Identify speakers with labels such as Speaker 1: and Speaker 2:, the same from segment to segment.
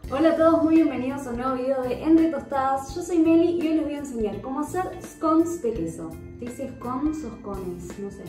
Speaker 1: Hola a todos, muy bienvenidos a un nuevo video de Entre Tostadas. Yo soy Meli y hoy les voy a enseñar cómo hacer scones de queso. ¿Te dice scones o scones? No sé.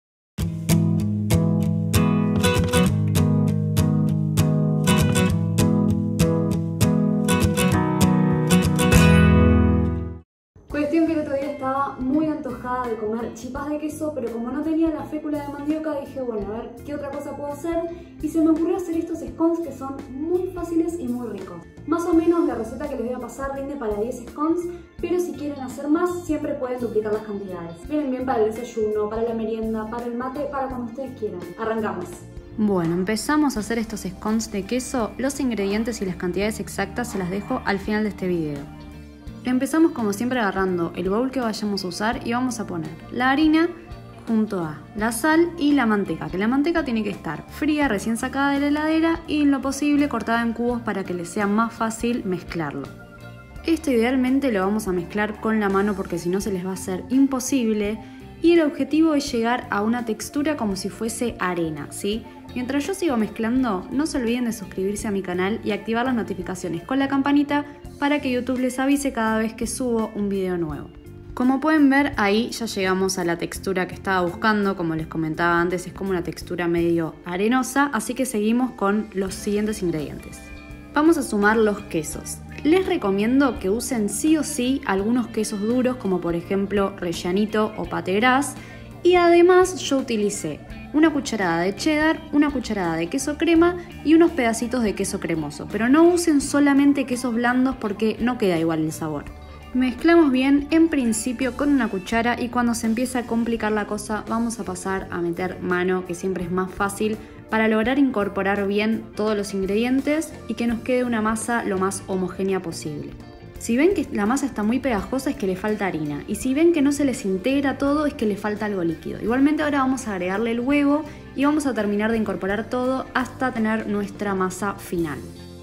Speaker 1: Cuestión que el otro día estaba muy antojada de comer chipas de queso, pero como no tenía la fécula de mandioca dije, bueno, a ver qué otra cosa puedo hacer, y se me ocurrió hacer estos scones que son muy fáciles y muy ricos. Más o menos la receta que les voy a pasar rinde para 10 scones, pero si quieren hacer más siempre pueden duplicar las cantidades. Vienen bien para el desayuno, para la merienda, para el mate, para cuando ustedes quieran. Arrancamos.
Speaker 2: Bueno, empezamos a hacer estos scones de queso. Los ingredientes y las cantidades exactas se las dejo al final de este video. Empezamos como siempre agarrando el bowl que vayamos a usar y vamos a poner la harina junto a la sal y la manteca, que la manteca tiene que estar fría, recién sacada de la heladera y en lo posible cortada en cubos para que les sea más fácil mezclarlo. Esto idealmente lo vamos a mezclar con la mano porque si no se les va a hacer imposible y el objetivo es llegar a una textura como si fuese arena, ¿sí? Mientras yo sigo mezclando, no se olviden de suscribirse a mi canal y activar las notificaciones con la campanita para que YouTube les avise cada vez que subo un video nuevo. Como pueden ver, ahí ya llegamos a la textura que estaba buscando. Como les comentaba antes, es como una textura medio arenosa, así que seguimos con los siguientes ingredientes. Vamos a sumar los quesos. Les recomiendo que usen sí o sí algunos quesos duros, como por ejemplo rellanito o pate gras, y además yo utilicé una cucharada de cheddar, una cucharada de queso crema y unos pedacitos de queso cremoso, pero no usen solamente quesos blandos porque no queda igual el sabor. Mezclamos bien en principio con una cuchara y cuando se empieza a complicar la cosa vamos a pasar a meter mano, que siempre es más fácil, para lograr incorporar bien todos los ingredientes y que nos quede una masa lo más homogénea posible. Si ven que la masa está muy pegajosa es que le falta harina, y si ven que no se les integra todo es que le falta algo líquido. Igualmente ahora vamos a agregarle el huevo y vamos a terminar de incorporar todo hasta tener nuestra masa final.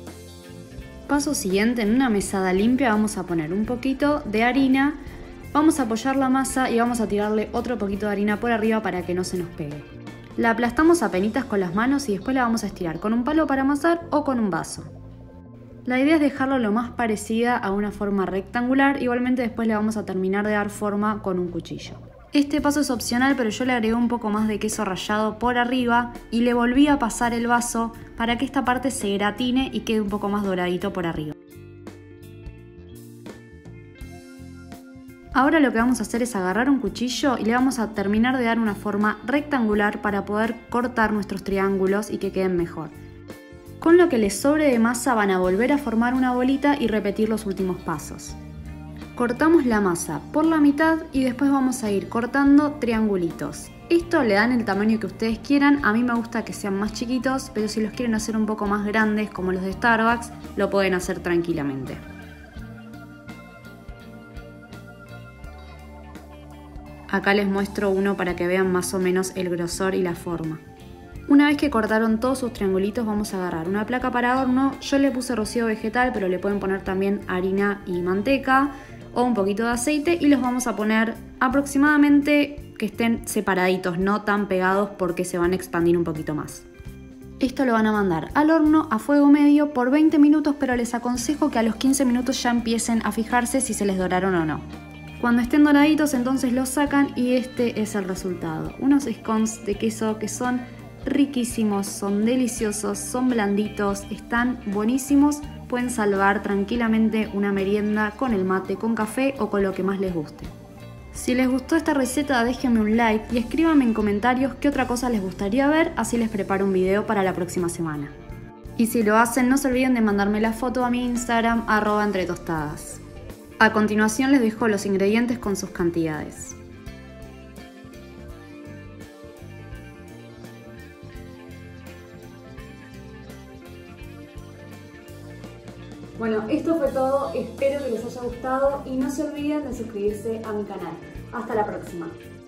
Speaker 2: Paso siguiente, en una mesada limpia vamos a poner un poquito de harina, vamos a apoyar la masa y vamos a tirarle otro poquito de harina por arriba para que no se nos pegue. La aplastamos a penitas con las manos y después la vamos a estirar con un palo para amasar o con un vaso. La idea es dejarlo lo más parecida a una forma rectangular, igualmente después le vamos a terminar de dar forma con un cuchillo. Este paso es opcional, pero yo le agregué un poco más de queso rallado por arriba y le volví a pasar el vaso para que esta parte se gratine y quede un poco más doradito por arriba. Ahora lo que vamos a hacer es agarrar un cuchillo y le vamos a terminar de dar una forma rectangular para poder cortar nuestros triángulos y que queden mejor. Con lo que les sobre de masa van a volver a formar una bolita y repetir los últimos pasos. Cortamos la masa por la mitad y después vamos a ir cortando triangulitos. Esto le dan el tamaño que ustedes quieran, a mí me gusta que sean más chiquitos, pero si los quieren hacer un poco más grandes como los de Starbucks, lo pueden hacer tranquilamente. Acá les muestro uno para que vean más o menos el grosor y la forma. Una vez que cortaron todos sus triangulitos vamos a agarrar una placa para horno. Yo le puse rocío vegetal, pero le pueden poner también harina y manteca o un poquito de aceite y los vamos a poner aproximadamente que estén separaditos, no tan pegados porque se van a expandir un poquito más. Esto lo van a mandar al horno a fuego medio por 20 minutos, pero les aconsejo que a los 15 minutos ya empiecen a fijarse si se les doraron o no. Cuando estén doraditos entonces los sacan y este es el resultado. Unos scones de queso que son riquísimos, son deliciosos, son blanditos, están buenísimos, pueden salvar tranquilamente una merienda con el mate, con café o con lo que más les guste. Si les gustó esta receta déjenme un like y escríbanme en comentarios qué otra cosa les gustaría ver, así les preparo un video para la próxima semana. Y si lo hacen no se olviden de mandarme la foto a mi Instagram @entretostadas. A continuación les dejo los ingredientes con sus cantidades.
Speaker 1: Bueno, esto fue todo, espero que les haya gustado y no se olviden de suscribirse a mi canal. Hasta la próxima.